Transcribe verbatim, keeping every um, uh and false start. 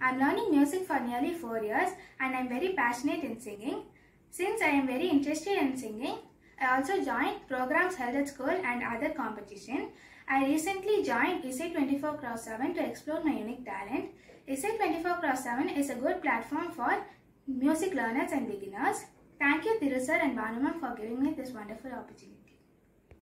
I am learning music for nearly four years and I am very passionate in singing. Since I am very interested in singing, I also joined programs held at school and other competition. I recently joined Essay twenty-four cross seven to explore my unique talent. Essay twenty-four cross seven is a good platform for music learners and beginners. Thank you Thiru sir and Banu ma'am for giving me this wonderful opportunity.